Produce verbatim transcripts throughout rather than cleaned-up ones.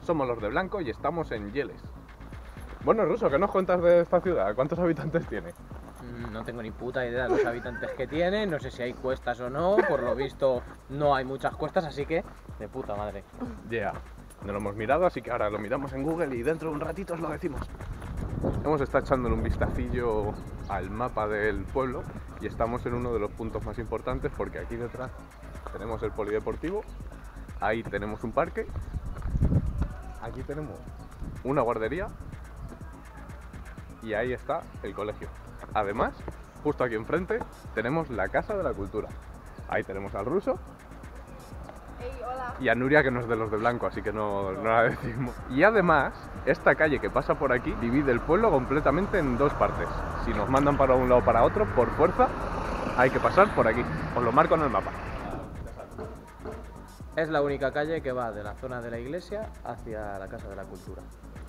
Somos los de Blanco y estamos en Yeles. Bueno, Ruso, ¿qué nos cuentas de esta ciudad? ¿Cuántos habitantes tiene? No tengo ni puta idea de los habitantes que tiene, no sé si hay cuestas o no, por lo visto no hay muchas cuestas, así que de puta madre. Ya, yeah. No lo hemos mirado, así que ahora lo miramos en Google y dentro de un ratito os lo decimos. Hemos estado echándole un vistacillo al mapa del pueblo y estamos en uno de los puntos más importantes porque aquí detrás tenemos el polideportivo, ahí tenemos un parque, aquí tenemos una guardería y ahí está el colegio. Además, justo aquí enfrente tenemos la Casa de la Cultura. Ahí tenemos al Ruso. Hey, hola. Y a Nuria, que no es de los de Blanco, así que no, no la decimos. Y además, esta calle que pasa por aquí divide el pueblo completamente en dos partes. Si nos mandan para un lado o para otro, por fuerza, hay que pasar por aquí. Os lo marco en el mapa. Es la única calle que va de la zona de la iglesia hacia la Casa de la Cultura.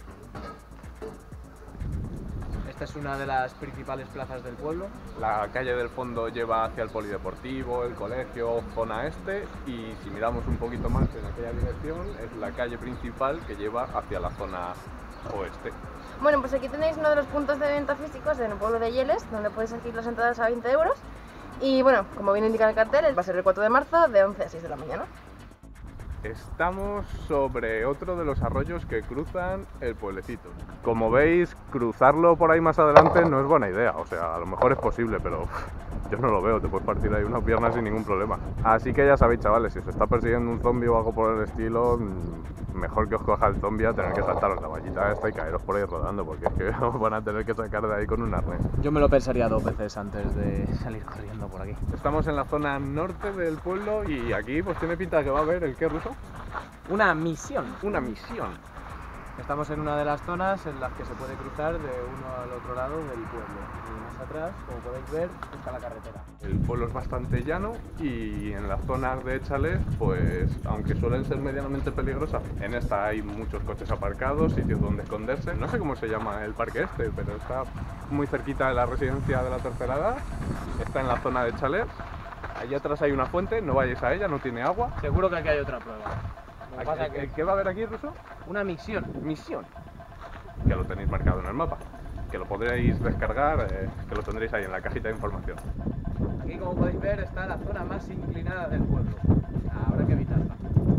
Esta es una de las principales plazas del pueblo. La calle del fondo lleva hacia el polideportivo, el colegio, zona este, y si miramos un poquito más en aquella dirección es la calle principal que lleva hacia la zona oeste. Bueno, pues aquí tenéis uno de los puntos de venta físicos en el pueblo de Yeles, donde podéis adquirir las entradas a veinte euros. Y bueno, como bien indica en el cartel, va a ser el cuatro de marzo de once a seis de la mañana. Estamos sobre otro de los arroyos que cruzan el pueblecito. Como veis, cruzarlo por ahí más adelante no es buena idea, o sea, a lo mejor es posible, pero yo no lo veo, te puedes partir ahí una pierna sin ningún problema. Así que ya sabéis, chavales, si os está persiguiendo un zombie o algo por el estilo, mejor que os coja el zombie a tener que saltaros la vallita esta y caeros por ahí rodando, porque es que os van a tener que sacar de ahí con un arnés. Yo me lo pensaría dos veces antes de salir corriendo por aquí. Estamos en la zona norte del pueblo y aquí pues tiene pinta de que va a haber el ¿qué, Ruso? Una misión. Una misión. Estamos en una de las zonas en las que se puede cruzar de uno al otro lado del pueblo. Y más atrás, como podéis ver, está la carretera. El pueblo es bastante llano y en las zonas de Échales, pues aunque suelen ser medianamente peligrosas, en esta hay muchos coches aparcados, sitios donde esconderse. No sé cómo se llama el parque este, pero está muy cerquita de la residencia de la tercera edad. Está en la zona de Échales. Allí atrás hay una fuente, no vayáis a ella, no tiene agua. Seguro que aquí hay otra prueba. ¿Qué pasa? ¿Qué, ¿Qué va a haber aquí, Ruso? Una misión. Misión. Que lo tenéis marcado en el mapa. Que lo podréis descargar, eh, que lo tendréis ahí en la cajita de información. Aquí, como podéis ver, está la zona más inclinada del pueblo. Habrá que evitarla.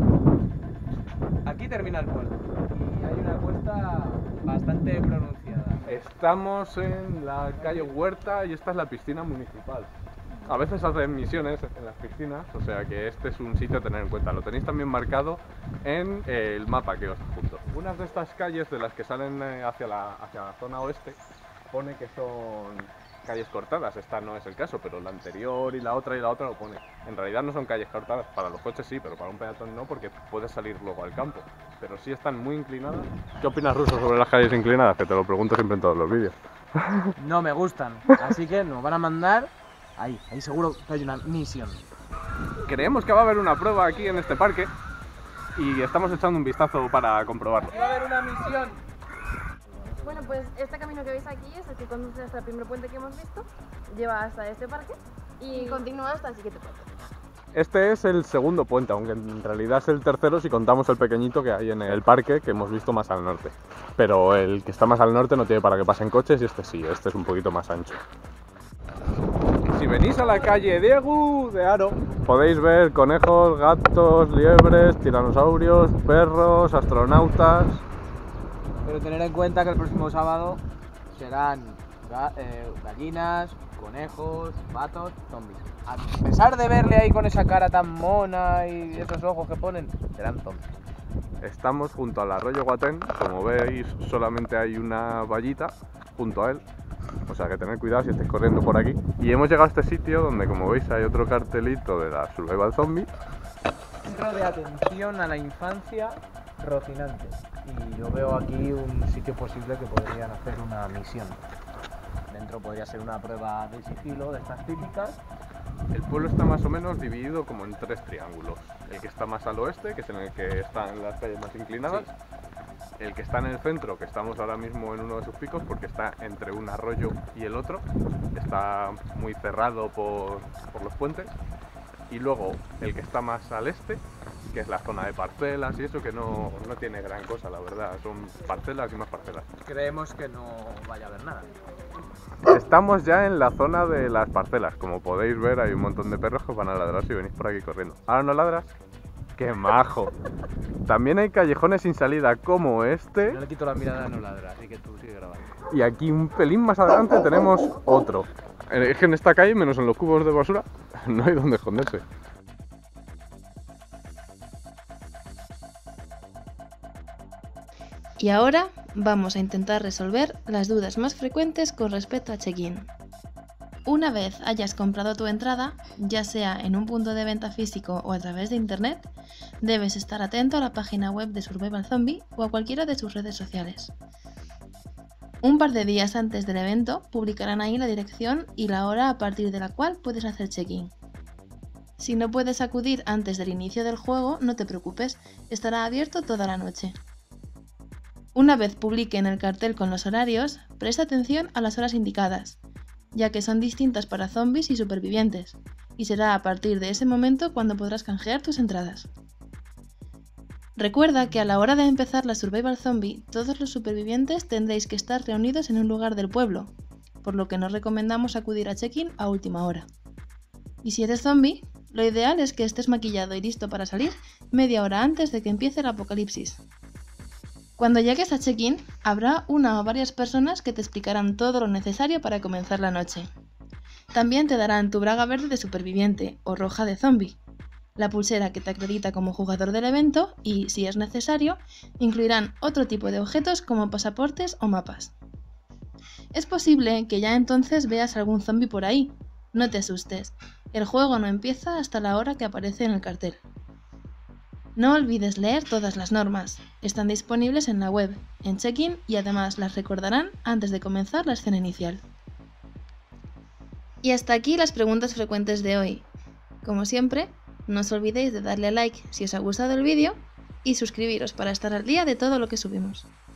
Aquí termina el pueblo. Y hay una cuesta bastante pronunciada. Estamos en la calle Huerta y esta es la piscina municipal. A veces hacen misiones en las piscinas, o sea que este es un sitio a tener en cuenta. Lo tenéis también marcado en el mapa que os adjunto. Unas de estas calles de las que salen hacia la, hacia la zona oeste pone que son calles cortadas. Esta no es el caso, pero la anterior y la otra y la otra lo pone. En realidad no son calles cortadas, para los coches sí, pero para un peatón no, porque puedes salir luego al campo. Pero sí están muy inclinadas. ¿Qué opinas, Ruso, sobre las calles inclinadas? Que te lo pregunto siempre en todos los vídeos. No me gustan, así que nos van a mandar... Ahí, ahí seguro que hay una misión. Creemos que va a haber una prueba aquí en este parque y estamos echando un vistazo para comprobarlo. Va a haber una misión. Bueno, pues este camino que veis aquí es el que conduce hasta el primer puente que hemos visto, lleva hasta este parque y continúa hasta el siguiente puente. Este es el segundo puente, aunque en realidad es el tercero si contamos el pequeñito que hay en el parque que hemos visto más al norte. Pero el que está más al norte no tiene para que pasen coches y este sí, este es un poquito más ancho. Si venís a la calle Diego de Haro, podéis ver conejos, gatos, liebres, tiranosaurios, perros, astronautas. Pero tener en cuenta que el próximo sábado serán gallinas, conejos, patos, zombies. A pesar de verle ahí con esa cara tan mona y esos ojos que ponen, serán zombies. Estamos junto al arroyo Guatén, como veis solamente hay una vallita junto a él. O sea que tened cuidado si estáis corriendo por aquí. Y hemos llegado a este sitio donde, como veis, hay otro cartelito de la Survival Zombie. Centro de atención a la infancia Rocinante. Y yo veo aquí un sitio posible que podrían hacer una misión. Dentro podría ser una prueba de sigilo de estas típicas. El pueblo está más o menos dividido como en tres triángulos. El que está más al oeste, que es en el que están las calles más inclinadas. Sí. El que está en el centro, que estamos ahora mismo en uno de sus picos, porque está entre un arroyo y el otro, está muy cerrado por, por los puentes. Y luego el que está más al este, que es la zona de parcelas y eso, que no, no tiene gran cosa, la verdad. Son parcelas y más parcelas. Creemos que no vaya a haber nada. Estamos ya en la zona de las parcelas. Como podéis ver, hay un montón de perros que os van a ladrar si venís por aquí corriendo. ¿Ahora no ladras? ¡Qué majo! También hay callejones sin salida como este. No le quito la mirada, no ladra, así que tú sigue grabando. Y aquí un pelín más adelante tenemos otro. Es que en esta calle, menos en los cubos de basura, no hay donde esconderse. Y ahora vamos a intentar resolver las dudas más frecuentes con respecto a check-in. Una vez hayas comprado tu entrada, ya sea en un punto de venta físico o a través de internet, debes estar atento a la página web de Survival Zombie o a cualquiera de sus redes sociales. Un par de días antes del evento publicarán ahí la dirección y la hora a partir de la cual puedes hacer check-in. Si no puedes acudir antes del inicio del juego, no te preocupes, estará abierto toda la noche. Una vez publiquen el cartel con los horarios, presta atención a las horas indicadas, ya que son distintas para zombies y supervivientes, y será a partir de ese momento cuando podrás canjear tus entradas. Recuerda que a la hora de empezar la Survival Zombie, todos los supervivientes tendréis que estar reunidos en un lugar del pueblo, por lo que no recomendamos acudir a check-in a última hora. Y si eres zombie, lo ideal es que estés maquillado y listo para salir media hora antes de que empiece el apocalipsis. Cuando llegues a check-in, habrá una o varias personas que te explicarán todo lo necesario para comenzar la noche. También te darán tu braga verde de superviviente o roja de zombie, la pulsera que te acredita como jugador del evento y, si es necesario, incluirán otro tipo de objetos como pasaportes o mapas. Es posible que ya entonces veas algún zombie por ahí. No te asustes, el juego no empieza hasta la hora que aparece en el cartel. No olvides leer todas las normas, están disponibles en la web, en check-in y además las recordarán antes de comenzar la escena inicial. Y hasta aquí las preguntas frecuentes de hoy. Como siempre, no os olvidéis de darle a like si os ha gustado el vídeo y suscribiros para estar al día de todo lo que subimos.